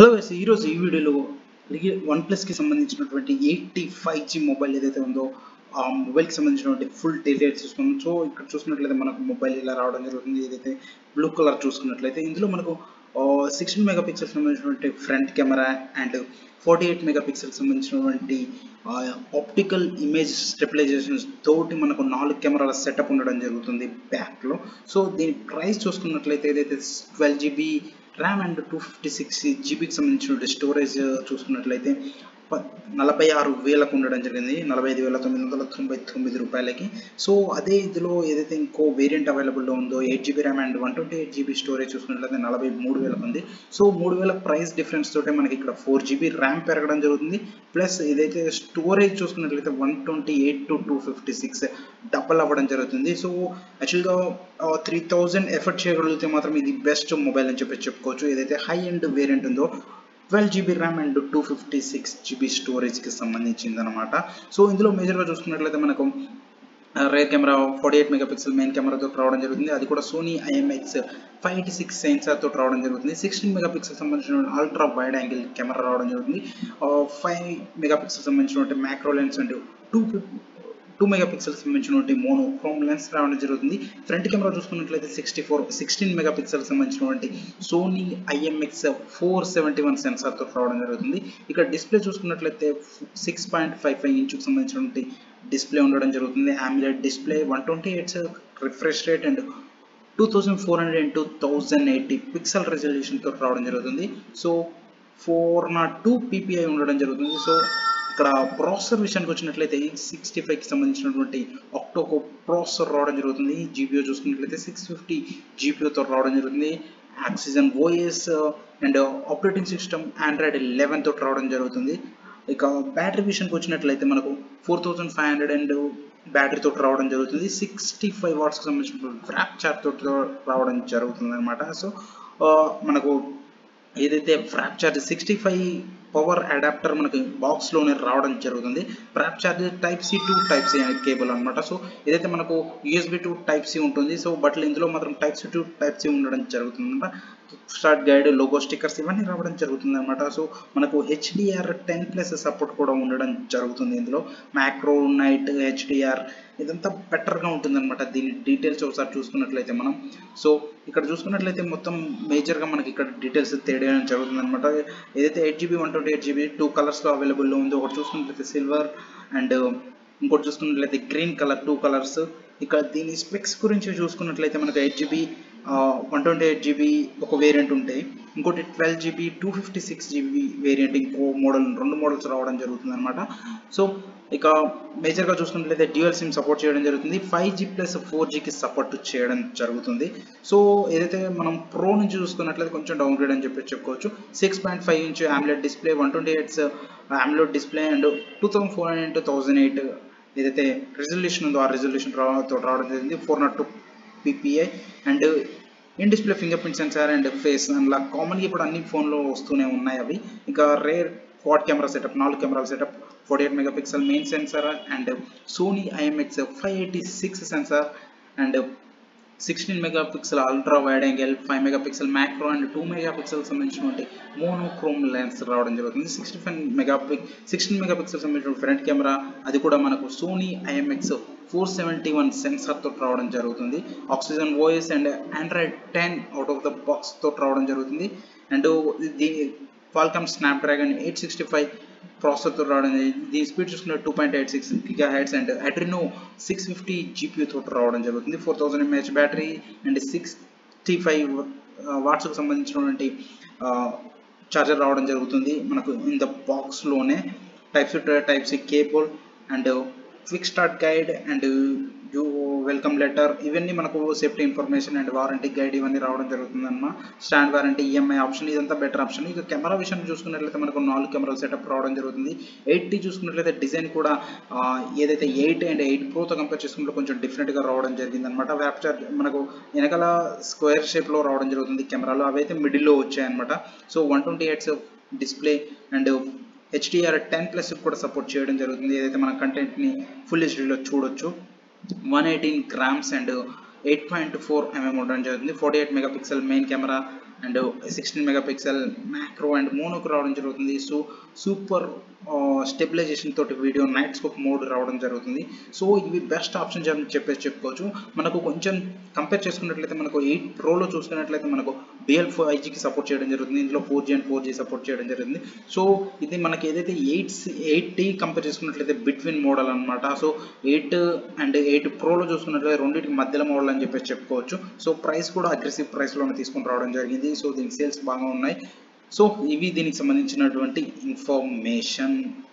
Hello guys, ఈరోజు ఈ వీడియోలో వన్ప్లస్కి సంబంధించినటువంటి 85G మొబైల్ ఏదైతే ఉందో ఆ మొబైల్కి సంబంధించినటువంటి ఫుల్ డీటెయిల్స్ చూసుకున్నాం. సో ఇక్కడ చూసుకున్నట్లయితే మనకు మొబైల్ ఇలా రావడం జరుగుతుంది. ఏదైతే బ్లూ కలర్ చూసుకున్నట్లయితే ఇందులో మనకు 16 మెగాపిక్సెల్ సంబంధించినటువంటి ఫ్రంట్ కెమెరా అండ్ 48 మెగాపిక్సెల్ సంబంధించినటువంటి ఆప్టికల్ ఇమేజ్ స్టెబిలైజేషన్స్ తోటి మనకు 4 కెమెరాల సెటప్ ఉండడం జరుగుతుంది బ్యాక్లో. సో దీని ప్రైస్ చూసుకున్నట్లయితే ఏదైతే 12GB ర్యామ్ అండ్ 256GB సంబంధించిన స్టోరేజ్ చూసుకున్నట్లయితే 46,000కు ఉండడం జరిగింది, 45,999 రూపాయలకి. సో అదే ఇందులో ఏదైతే ఇంకో వేరియంట్ అవైలబుల్లో ఉందో 8GB RAM and 128GB storage చూసుకున్నట్లయితే 43,000 ఉంది. సో 3,000 ప్రైస్ డిఫరెన్స్ తోటే మనకి ఇక్కడ 4GB ర్యామ్ పెరగడం జరుగుతుంది. ప్లస్ ఏదైతే స్టోరేజ్ చూసుకున్నట్లయితే 128 to 256 డబల్ అవ్వడం జరుగుతుంది. సో యాక్చువల్గా 3,000 ఎఫర్ట్ చేయగలిగితే మాత్రం ఇది బెస్ట్ మొబైల్ అని చెప్పుకోవచ్చు. ఏదైతే హై ఎండ్ వేరియంట్ ఉందో 12GB ర్యామ్ అండ్ 256GB స్టోరేజ్కి సంబంధించింది అనమాట. సో ఇందులో మేజర్గా చూసుకున్నట్లయితే మనకు రేర్ కెమెరా 48 మెగాపిక్సెల్ మెయిన్ కెమెరాతో రావడం జరుగుతుంది. అది కూడా సోనీ IMX 586 సెన్సార్తో రావడం జరుగుతుంది. 16 మెగాపిక్సెల్ సంబంధించిన అల్ట్రా వైడ్ యాంగిల్ కెమెరా రావడం జరుగుతుంది. 5 మెగాపిక్సెల్ సంబంధించినటువంటి మ్యాక్రో లెన్స్ అండ్ 2 మెగాపిక్సెల్ సంబంధించినటువంటి మోనో క్రోమ్ లెన్స్ రావడం జరుగుతుంది. ఫ్రంట్ కెమెరా చూసుకున్నట్లయితే 16 మెగాపిక్సెల్ సంబంధించినటువంటి సోనీ IMX 471 సెన్సార్తో రావడం జరుగుతుంది. ఇక్కడ డిస్ప్లే చూసుకున్నట్లయితే 6.55 ఇంచుకు సంబంధించినటువంటి డిస్ప్లే ఉండడం జరుగుతుంది. AMOLED display 128 refresh rate and 2400x1080 pixel రెజల్యూషన్తో రావడం జరుగుతుంది. సో 402 PPI ఉండడం జరుగుతుంది. సో ఇక్కడ ప్రాసెసర్ విషయానికి వచ్చినట్లయితే 65కి సంబంధించినటువంటి ఆక్టోకో ప్రాసెసర్ రావడం జరుగుతుంది. GPU చూసుకున్నట్లయితే 650 GPUతో రావడం జరుగుతుంది. Oxygen OS and operating system Android 11 తోటి రావడం జరుగుతుంది. ఇక బ్యాటరీ విషయానికి వచ్చినట్లయితే మనకు 4500 అండ్ బ్యాటరీతో రావడం జరుగుతుంది. 65 వాట్స్కి సంబంధించిన ఫ్రాప్ చార్జ్ తోటి రావడం జరుగుతుంది అనమాట. సో మనకు ఏదైతే ఫ్రాప్ చార్జ్ 65 పవర్ అడాప్టర్ మనకి బాక్స్లోనే రావడం జరుగుతుంది. Warp charge type C to type C అనే కేబుల్ అనమాట. సో ఏదైతే మనకు USB టు టైప్ సి ఉంటుంది. సో బట్ ఇందులో మాత్రం type C to type C ఉండడం జరుగుతుంది అనమాట. స్టార్ట్ గైడ్, లోగో, స్టిక్కర్స్ ఇవన్నీ రావడం జరుగుతుంది అనమాట. సో మనకు HDR10+ సపోర్ట్ కూడా ఉండడం జరుగుతుంది. ఇందులో మ్యాక్రో, నైట్, HDR ఇదంతా బెటర్గా ఉంటుంది అనమాట. దీని డీటెయిల్స్ ఒకసారి చూసుకున్నట్లయితే మనం, సో ఇక్కడ చూసుకున్నట్లయితే మొత్తం మేజర్గా మనకి ఇక్కడ డీటెయిల్స్ తేయడం జరుగుతుంది అనమాట. ఏదైతే 8GB 128GB 2 కలర్స్లో అవైలబుల్లో ఉందో, ఒకటి చూసుకున్నట్లయితే సిల్వర్ అండ్ ఇంకోటి చూసుకున్నట్లయితే గ్రీన్ కలర్, 2 కలర్స్. ఇక్కడ దీని స్పెక్స్ గురించి చూసుకున్నట్లయితే మనకు 8GB 128GB ఒక వేరియంట్ ఉంటాయి, ఇంకోటి 12GB 256GB వేరియంట్ ఇంకో మోడల్, 2 మోడల్స్ రావడం జరుగుతుంది అనమాట. సో ఇక మేజర్గా చూసుకున్నట్లయితే డ్యూయల్ సిమ్ సపోర్ట్ చేయడం జరుగుతుంది. 5G ప్లస్ 4Gకి సపోర్ట్ చేయడం జరుగుతుంది. సో ఏదైతే మనం ప్రో నుంచి చూసుకున్నట్లయితే కొంచెం డౌన్గ్రేడ్ అని చెప్పుకోవచ్చు. 6.5 inch AMOLED display, 128 AMOLED display and 2400x1008 ఏదైతే రెజల్యూషన్ ఉందో ఆ రెజల్యూషన్ తో రావడం జరిగింది. 402 PPI and in display finger print sensor and face అలా కామన్గా ఇప్పుడు అన్ని ఫోన్లో వస్తూనే ఉన్నాయి అవి. ఇక రేర్ క్వాడ్ కెమెరా సెటప్, 4 కెమెరాల setup, 48 megapixel main sensor and Sony IMX 586 sensor and 16 megapixel ultra wide angle, 5 megapixel macro and 2 megapixel సంబంధించినటువంటి మోనోక్రోమ్ లెన్స్ రావడం జరుగుతుంది. 16 మెగాపిక్సెల్ సంబంధించిన ఫ్రంట్ కెమెరా, అది కూడా మనకు సోనీ IMX 471 సెన్సార్తో రావడం జరుగుతుంది. Oxygen OS and Android 10 out of the box తోటి రావడం జరుగుతుంది. అండ్ దీని Qualcomm Snapdragon 865 ప్రాసెసర్తో రావడం జరిగింది. దీని స్పీడ్ చూసుకుంటే 2.86 GHz అండ్ Adreno 650 GPU తోటి రావడం జరుగుతుంది. 4000 mAh బ్యాటరీ అండ్ 65 వాట్స్కి సంబంధించినటువంటి చార్జర్ రావడం జరుగుతుంది మనకు ఇన్ ద బాక్స్లోనే. Type C cable and quick start guide and welcome letter, ఇవన్నీ మనకు safety information and warranty guide ఇవన్నీ రావడం జరుగుతుంది అన్నమాట. స్టాండ్ వారంటీ, EMI ఆప్షన్, ఇదంతా బెటర్ ఆప్షన్. ఇక కెమెరా విషయాన్ని చూసుకున్నట్లయితే మనకు 4 కెమెరా సెటప్ రావడం జరుగుతుంది. 8T చూసుకున్నట్లయితే డిజైన్ కూడా ఏదైతే 8 అండ్ 8 Proతో కంపేర్ చేసుకుంటే కొంచెం డిఫరెంట్గా రావడం జరిగింది అనమాట. వ్యాప్చార్ మనకు వెనకాల స్క్వేర్ షేప్లో రావడం జరుగుతుంది కెమెరాలో, అవైతే మిడిల్లో వచ్చాయన్నమాట. సో 128 డిస్ప్లే అండ్ HDR10+ కూడా సపోర్ట్ చేయడం జరుగుతుంది. ఏదైతే మన కంటెంట్ని ఫుల్ HDలో చూడొచ్చు. 118 grams అండ్ 8.4 mm ఉండడం జరుగుతుంది. 48 megapixel main camera and 16 megapixel macro and మోనోకు రావడం జరుగుతుంది. సో సూపర్ స్టెబిలైజేషన్ తోటి వీడియో నైట్ స్కోప్ మోడ్ రావడం జరుగుతుంది. సో ఇవి బెస్ట్ ఆప్షన్స్ అని చెప్పుకోవచ్చు. మనకు కొంచెం కంపేర్ చేసుకున్నట్లయితే మనకు 8 ప్రోలో చూసుకున్నట్లయితే మనకు డ్యూయల్ 5Gకి సపోర్ట్ చేయడం జరుగుతుంది. ఇందులో 4G అండ్ 4G సపోర్ట్ చేయడం జరిగింది. సో ఇది మనకి ఏదైతే 8T కంపేర్ చేసుకున్నట్లయితే బిట్వీన్ మోడల్ అనమాట. సో 8 అండ్ 8 ప్రోలో చూసుకున్నట్లయితే రెండింటికి మధ్యలో మోడల్ అని చెప్పుకోవచ్చు. సో ప్రైస్ కూడా అగ్రెసివ్ ప్రైస్లోనే తీసుకొని రావడం జరిగింది. సో దీనికి సేల్స్ బాగా ఉన్నాయి. సో ఇవి దీనికి సంబంధించినటువంటి ఇన్ఫర్మేషన్.